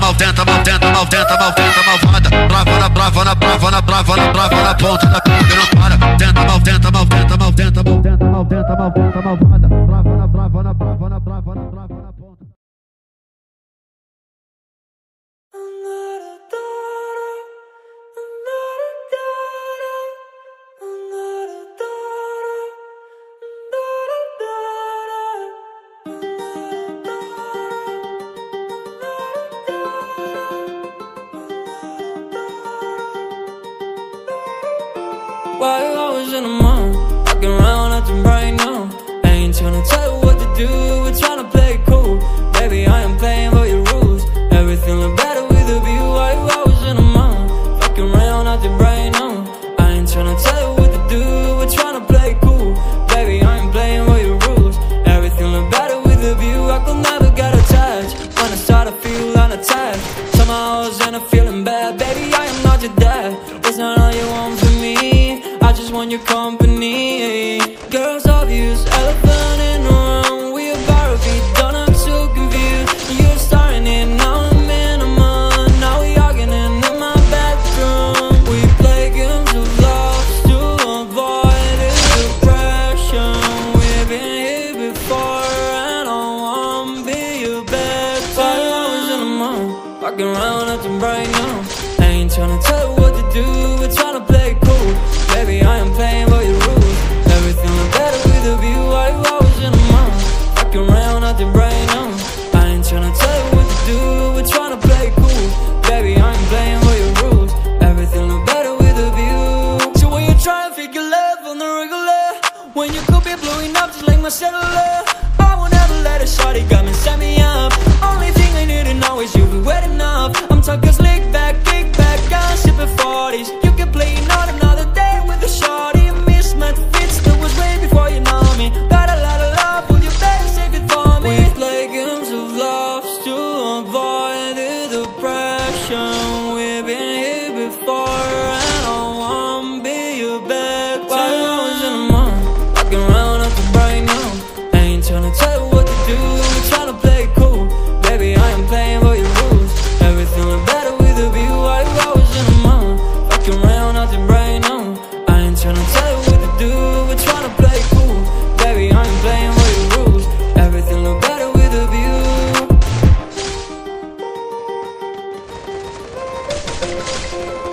malvada. Brava na ponta da pica, não para. Tenta malvada. Brava na ponta. Why you always in the mood? Walking around acting right now. I ain't tryna tell you what to do, we're tryna play it cool. Baby, I am playing by your rules. Everything look better with a view. Why you always in the mood? Walking around acting right now. I ain't tryna tell you what to do, we're tryna play it cool. Baby, I am playing by your rules. Everything look better with a view. I could never get attached. When I start to feel unattached, somehow I was in a feeling bad. Baby, I am not your dad. That's not all you want from me. I just want your company. Girls obvious, elephant in the room. We about to be done, I'm so confused. You're starting it, now I'm in a mood. Now we arguing in my bedroom. We play games of love to avoid this depression. We've been here before and I wanna be your best friend. I was in the mood, walking around acting bright now. I ain't tryna tell you what to do, we're tryna play it cool. Baby, I am playing by your rules. Everything look better with a view. Why you always in the mood? Walking around acting bright now. I ain't tryna tell you what to do, we're tryna play it cool. Baby, I am playing by your rules. Everything look better with a view. So when you try and figure love on the regular, when you could be blowing up just like my cellular, I won't ever let a shawty come and set me up. Only thing I need to know is you be wet enough. I'm talking slick back, kick back, I'm sipping 40s. You can play another day with a shawty. A mismatch fits that was way before you know me. Got a lot of love, will you better save it for me? We play games of love to avoid the depression. We've been here before and I wanna be your bed. Why you always in the mood? Walking around acting bright now. I ain't tryna tell you what to do, we're tryna play it cool. Baby, I am playing by your rules. Everything look better with a view. Why you always in the mood? Walking around acting bright now. I ain't tryna tell you what to do, we're tryna play it cool. Baby, I am playing by your rules. Everything look better with a view.